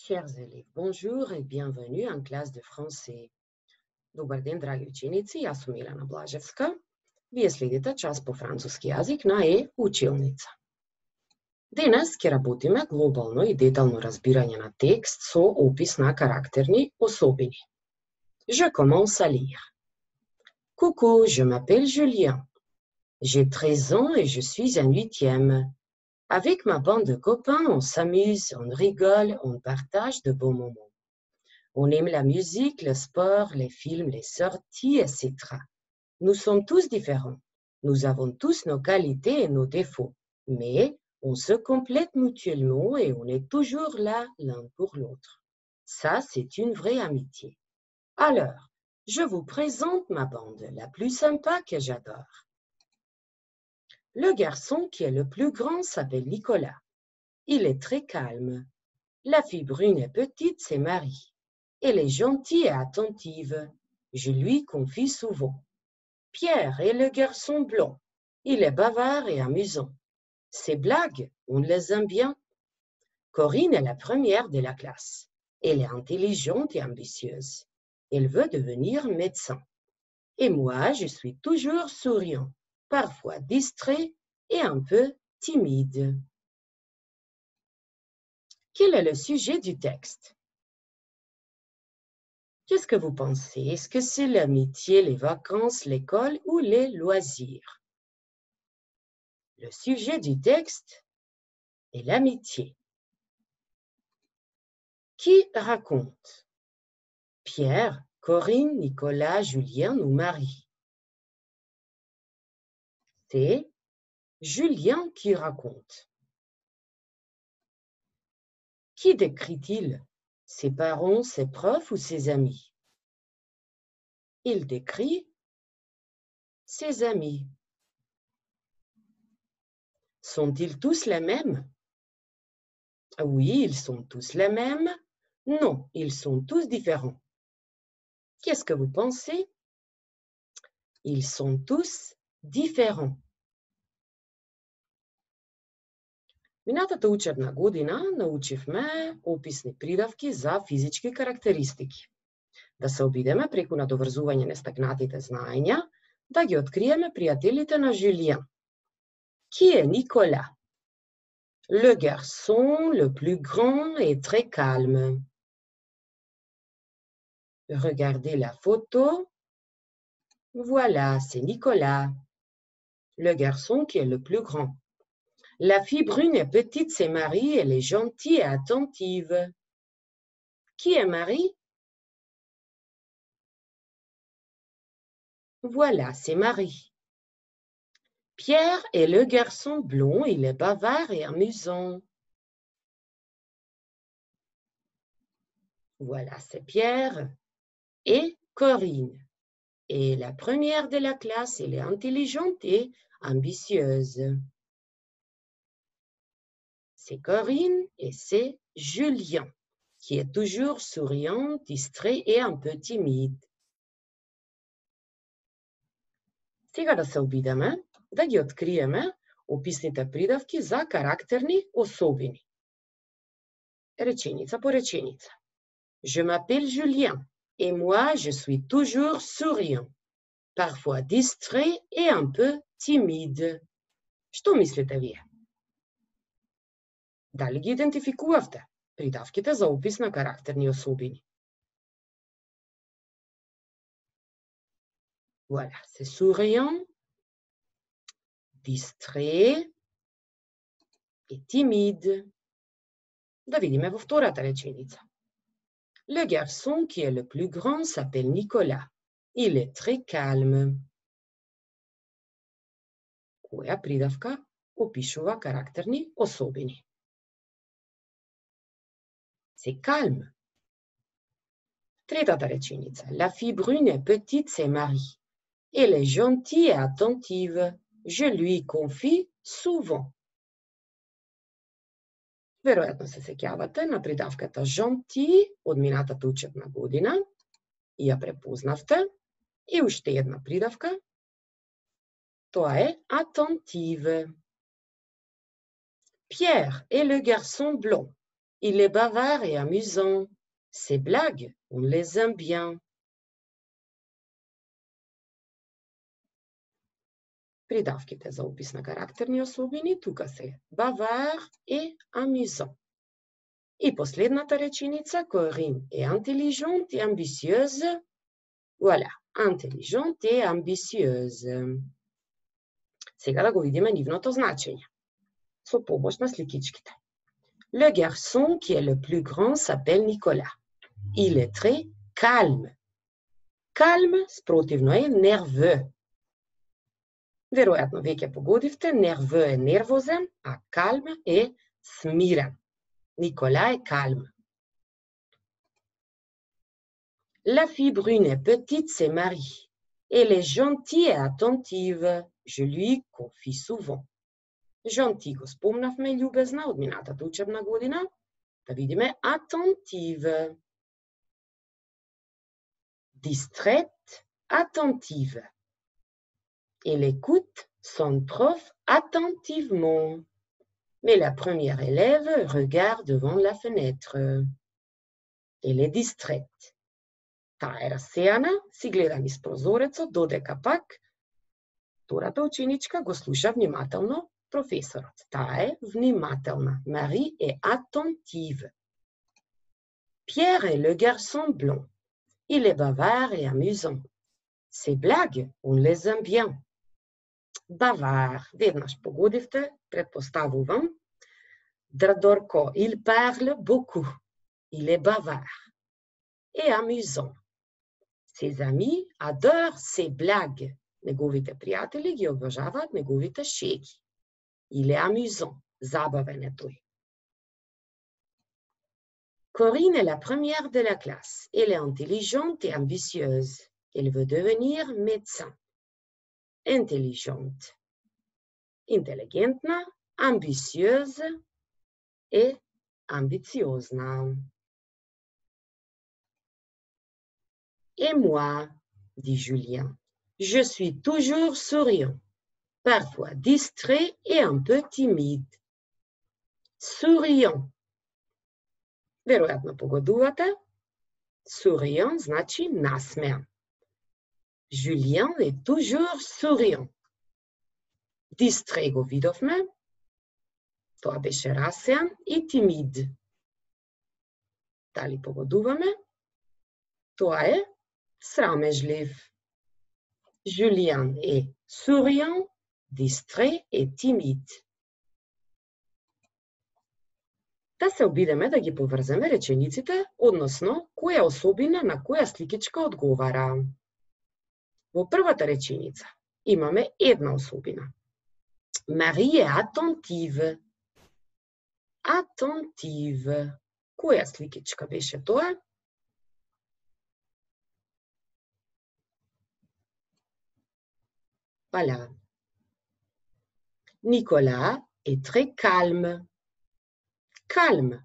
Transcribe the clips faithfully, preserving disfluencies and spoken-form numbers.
Chers élèves, bonjour et bienvenue en classe de français. Dobar den, dragi učenici, ja sam Milana Blaževska. Vi slijedite čas po francuski jezik na e-učilnica. Danas ќе работиме глобално и детално разбирање на текст со опис на карактерни особини. Je commence à lire. Coucou, je m'appelle Julien. J'ai treize ans et je suis en huitième. Avec ma bande de copains, on s'amuse, on rigole, on partage de beaux moments. On aime la musique, le sport, les films, les sorties, et cetera. Nous sommes tous différents. Nous avons tous nos qualités et nos défauts, mais on se complète mutuellement et on est toujours là l'un pour l'autre. Ça, c'est une vraie amitié. Alors, je vous présente ma bande, la plus sympa que j'adore. Le garçon qui est le plus grand s'appelle Nicolas. Il est très calme. La fille brune et petite, c'est Marie. Elle est gentille et attentive. Je lui confie souvent. Pierre est le garçon blond. Il est bavard et amusant. Ses blagues, on les aime bien. Corinne est la première de la classe. Elle est intelligente et ambitieuse. Elle veut devenir médecin. Et moi, je suis toujours souriant, parfois distrait et un peu timide. Quel est le sujet du texte? Qu'est-ce que vous pensez? Est-ce que c'est l'amitié, les vacances, l'école ou les loisirs? Le sujet du texte est l'amitié. Qui raconte? Pierre, Corinne, Nicolas, Julien ou Marie? C'est Julien qui raconte. Qui décrit-il? Ses parents, ses profs ou ses amis? Il décrit ses amis. Sont-ils tous les mêmes? Oui, ils sont tous les mêmes. Non, ils sont tous différents. Qu'est-ce que vous pensez? Ils sont tous différents. Минатата учебна година научивме описни придавки за физички карактеристики. Да се обидеме преку надоврзување нестакнатите знаења, да ги откриеме пријателите на Julien. Qui est Nicolas? Le garçon le plus grand et très calme. Regardez la photo. Voilà, c'est Nicolas, le garçon qui est le plus grand. La fille brune et petite, c'est Marie, elle est gentille et attentive. Qui est Marie? Voilà, c'est Marie. Pierre est le garçon blond, il est bavard et amusant. Voilà, c'est Pierre. Et Corinne est la première de la classe, elle est intelligente et ambitieuse. C'est Corinne et c'est Julien, qui est toujours souriant, distrait et un peu timide. Сега да се обидеме да ги откриеме описните придавки за карактерни особини. Реченица по реченица. Je m'appelle Julien et moi je suis toujours souriant, parfois distrait et un peu timide. Што мислите вие? Дали ги идентификувавте придавките за опис на карактерни особини? Voilà, c'est souriant, distrait et timide. Да видиме во втората реченица. Le garçon qui est le plus grand s'appelle Nicolas. Il est très calme. Која придавка опишува карактерни особини? C'est calme. Третата реченица. La fille brune et petite, c'est Marie. Elle est gentille et attentive. Je lui confie souvent. Веројатно се сеќавате на придавката gentil од минатата учебна година и ја препознавте. И уште една придавка. Тоа е attentive. Pierre est le garçon blond. Il est bavard et amusant. Ses blagues, on les aime bien. Придавките за опис на карактерни особини тука се bavard et amusant. И последната реченица, Corinne est intelligente et ambitieuse. Voilà, intelligente et ambitieuse. Сега да го видиме нивното значење. Со помош на сликичките. Le garçon qui est le plus grand s'appelle Nicolas. Il est très calme. Calme, спротивно е nerveux. Веројатно веќе погодивте, nerveux е нервозен, а calme е смирен. Nicolas est calme. La fille brune est petite, c'est Marie. Elle est gentille et attentive. Je lui confie souvent. Gentil го спомнавме, љубезна, од минатата учебна година. Да видиме attentive. Distraite, attentive. Elle écoute son prof attentivement. Mais la première élève regarde devant la fenêtre. Elle est distraite. Таа е расејана, си гледа низ прозорецот, додека пак втората ученичка го слуша внимателно професорот. Таа е внимателна. Marie est attentive. Pierre est le garçon blond. Il est bavard et amusant. Ses blagues, on les aime bien. Bavard, веднаш погодивте, предпоставувам. Драдорко, il parle beaucoup. Il est bavard et amusant. Ses amis adorent ses blagues. Неговите пријатели ги обожаваат неговите шеги. Il est amusant. Забавен е тој. Corinne est la première de la classe. Elle est intelligente et ambitieuse. Elle veut devenir médecin. Intelligente. Интелигентна, ambitieuse et ambitiozna. Et moi, dit Julien, je suis toujours souriant, parfois distrait et un peu timide. Souriant. Веројатно погодувате. Souriant значи насмеан. Julien est toujours souriant. Distrait го видовме. Тоа беше расеан и тимид. Дали погодуваме? Тоа е срамежлив. Julien est souriant, distrait et timide. Да се обидеме да ги поврземе речениците, односно која особина на која сликичка одговара. Во првата реченица имаме една особина. Marie est attentive. Attentive. Која сликичка беше тоа? Voilà. Nicolas est très calme. Calme.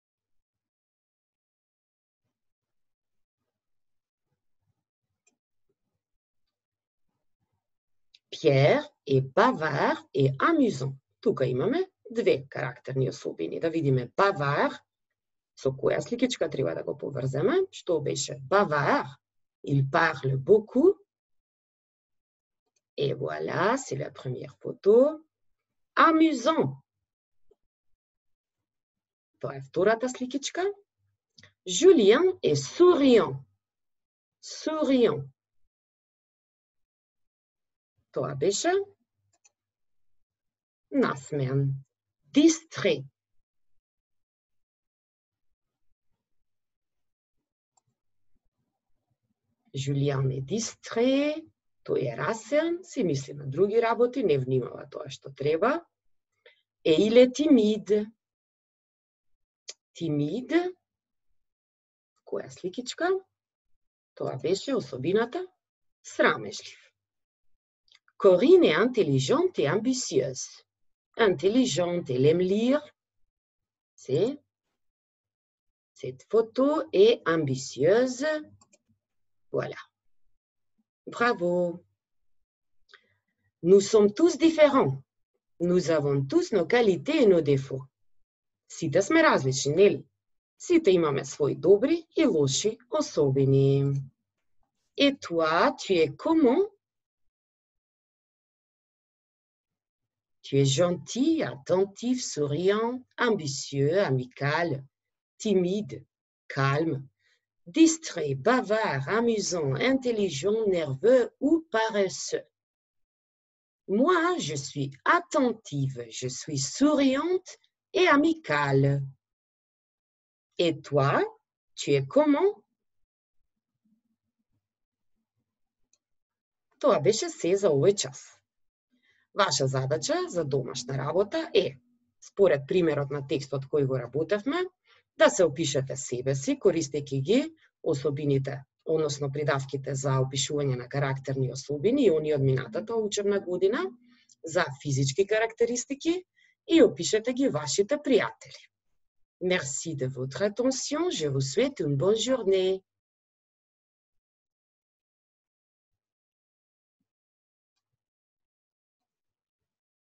Pierre est bavard et amusant. Тука имаме две карактерни особини. Да видиме bavard, со која сликичка треба да го поврземе. Што беше bavard? Il parle beaucoup. Et voilà, c'est la première photo. Amusant. Тоа е втората сликичка. Julien est souriant. Souriant. Тоа беше насмеан. Distrait. Julien est distrait. Тој е расеан, си мисли на други работи, не внимава тоа што треба. Et il est timide. Timide. Која сликичка? Тоа беше особината срамежлив. Corinne est intelligente et ambitieuse. Intelligente, elle aime lire. C'est cette photo est ambitieuse. Voilà. Bravo. Nous sommes tous différents. Nous avons tous nos qualités et nos défauts. Сите сме различни, нели? Сите имаме свои добри и лоши особини. Et toi, tu es comment? Tu es gentil, attentif, souriant, ambitieux, amical, timide, calme, distrait, bavard, amusant, intelligent, nerveux ou paresseux. Moi, je suis attentive, je suis souriante et amicale. Et toi, tu es comment? Тоа беше се за овој час. Ваша задача за домашна работа е, според примерот на текстот кој го работевме, да се опишете себе си, користејќи ги особините, односно придавките за опишување на карактерни особини и они од минатата учебна година, за физички карактеристики и опишете ги вашите пријатели. Merci de votre attention, je vous souhaite une bonne journée.